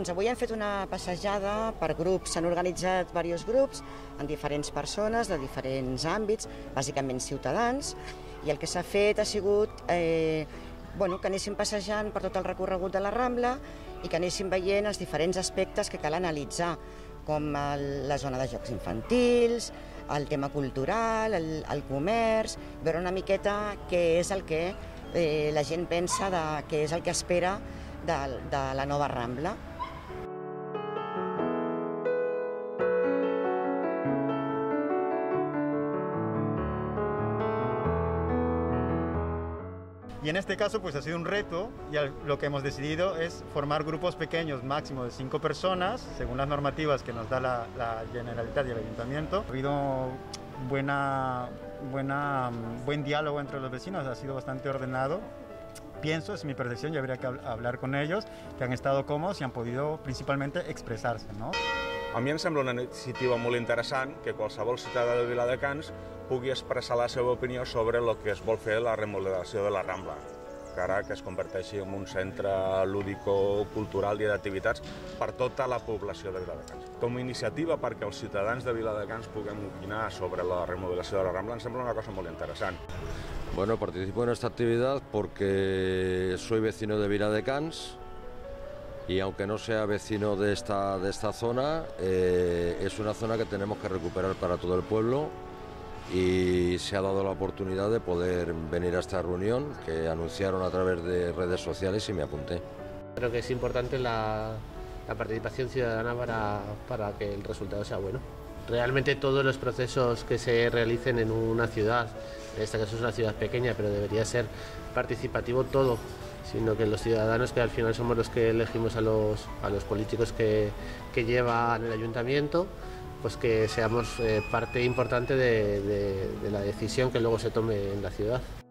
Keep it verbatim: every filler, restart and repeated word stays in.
Doncs avui hem fet una passejada per grups, s'han organitzat diversos grups en diferents persones de diferents àmbits, bàsicament ciutadans, i el que s'ha fet ha sigut eh, bueno, que anéssim passejant per tot el recorregut de la Rambla i que anéssim veient els diferents aspectes que cal analitzar, com el, la zona de jocs infantils, el tema cultural, el, el comerç, veure una miqueta què és el que eh, la gent pensa, de, què és el que espera de, de la nova Rambla. Y en este caso pues ha sido un reto y lo que hemos decidido es formar grupos pequeños, máximo de cinco personas, según las normativas que nos da la, la Generalitat y el Ayuntamiento. Ha habido buena, buena, buen diálogo entre los vecinos, ha sido bastante ordenado. Pienso, es mi percepción, y habría que hablar con ellos, que han estado cómodos y han podido principalmente expresarse, ¿no? A mi em sembla una iniciativa molt interessant que qualsevol ciutadà de Viladecans pugui expressar la seva opinió sobre el que es vol fer la remodelació de la Rambla, que ara que es converteixi en un centre lúdico-cultural i d'activitats per tota la població de Viladecans. Com a iniciativa perquè els ciutadans de Viladecans puguem opinar sobre la remodelació de la Rambla em sembla una cosa molt interessant. Bueno, participo en esta actividad porque soy vecino de Viladecans. Y aunque no sea vecino de esta, de esta zona, eh, es una zona que tenemos que recuperar para todo el pueblo y se ha dado la oportunidad de poder venir a esta reunión que anunciaron a través de redes sociales y me apunté. Creo que es importante la, la participación ciudadana para, para que el resultado sea bueno. Realmente todos los procesos que se realicen en una ciudad, en este caso es una ciudad pequeña, pero debería ser participativo todo, sino que los ciudadanos, que al final somos los que elegimos a los, a los políticos que, que llevan el ayuntamiento, pues que seamos eh, parte importante de, de, de la decisión que luego se tome en la ciudad.